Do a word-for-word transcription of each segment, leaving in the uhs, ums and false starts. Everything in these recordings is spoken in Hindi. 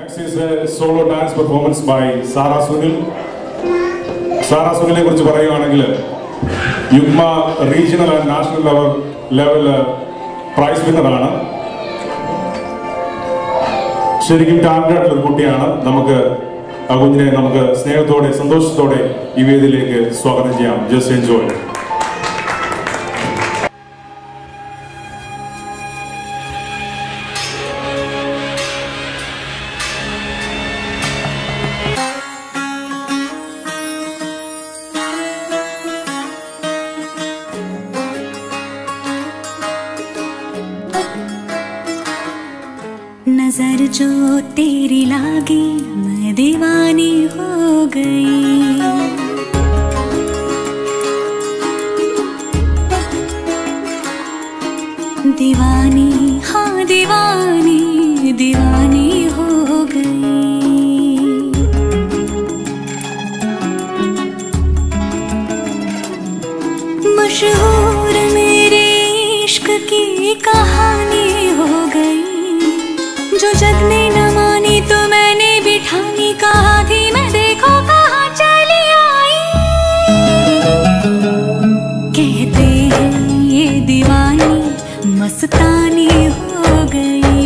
Next is a solo dance performance by Sara Sunil. Sara Sunil കുറിച്ച് പറയുകയാണെങ്കിൽ യുഗ്മ regional and national level level prize വിന്നറാണ്. ശരിക്കും ടാലന്റഡ് ആയിട്ടുള്ള ഒരു കുട്ടിയാണ്. നമുക്ക് ആ കുഞ്ഞിനെ നമുക്ക് സ്നേഹത്തോടെ സന്തോഷത്തോടെ ഈ വേദിയിലേക്ക് സ്വാഗതം ചെയ്യാം. Just enjoy. नजर जो तेरी लागी मैं दीवानी हो गई. दीवानी हाँ दीवानी दीवानी हो गई. मशहूर मेरे इश्क की कहानी हो गई. जो जग ने न मानी तो मैंने भी ठानी. कहा थी मैं देखो कहाँ चली आई. कहते हैं ये दीवानी मस्तानी हो गई.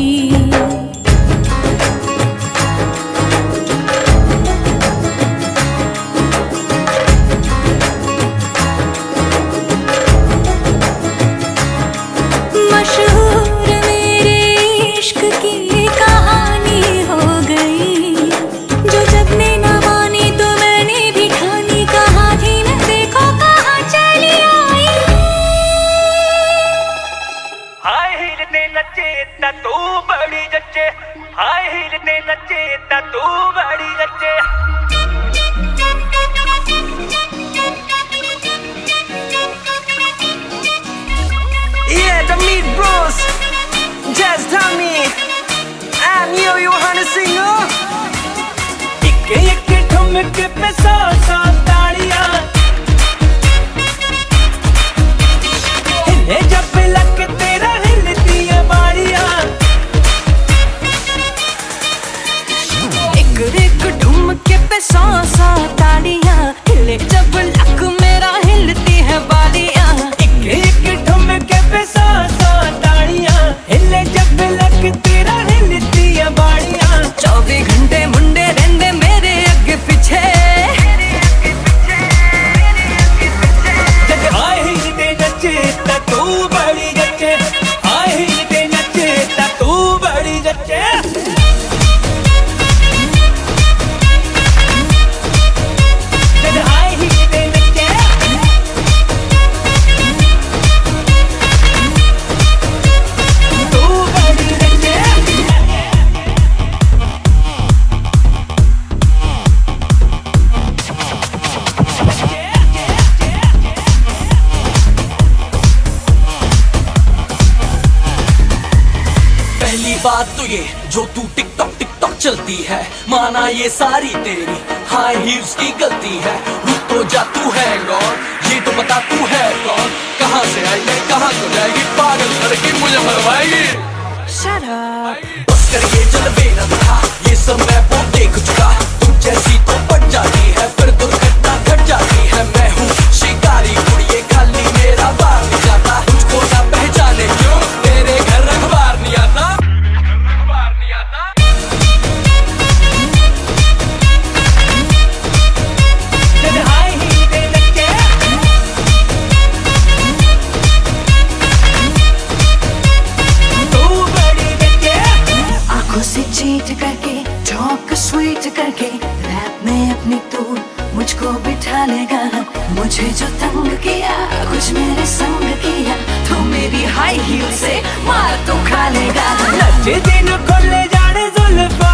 मशहूर मेरे इश्क की कहानी हो गई. जो जग ने न मानी तो मैंने भी ठानी. कहा थी मैं देखो कहाँ चली आई. हाय हील ने नचे ता तू बड़ी जच्चे. हाय हील ने नचे ता तू बड़ी जच्चे. Yeah, the Meat Bros. Just tell me. And you, you wanna sing, oh? एक एक ठुमके पे सौ सौ ताड़ियां. हिले जब लग तेरा हिलती है बाड़ियां. एक एक ठुमके पे सौ सौ ताड़ियां. हिले जब लग मेरा हिलती है बाड़ियां. एक एक ठुमके पे सौ सौ ताड़ियां. हिले जब लग तेरा हिलती है बाड़ियां. चौबीस घंटे मुंडे रहंदे मेरे अगे पीछे. हाय हील दे नचे ता तू बड़ी जच्चे. हाय हील दे नचे ता तू बड़ी जच्चे. हाय हील दे नचे तू बड़ी जच्चे. पहली बात तो ये जो तू टिकटॉक टिकटॉक चलती है. माना ये सारी तेरी हाई हील्स की गलती है. रुक तो जा तू है कौन. ये तो बता तू है कौन. कहाँ से आई है कहाँ तो जाएगी. पागल करके मुझे मरवाएगी. Shut up. बस कर ये जलवे न दिखा. ये सब मैं वो देख चुका. तू जैसी तो पट जाती है फिर दुर्घटना घट जाती है. मैं हूँ शिकारी कुड़िए खाली मेरा बार नहीं जाता. तुझको ना पहचाने क्यों तेरे घर अखबार नहीं आता. अखबार नहीं आता. हाय हील दे नचे तू बड़ी जच्चे. आंखों से चीट करके टॉक स्वीट करके रैप में अपनी तू मुझको बिठा लेगा. मुझे जो तंग किया कुछ मेरे संग किया. तो मेरी हाई हील से मार तो खा लेगा. नचे दिन खोले जाने जुल्फों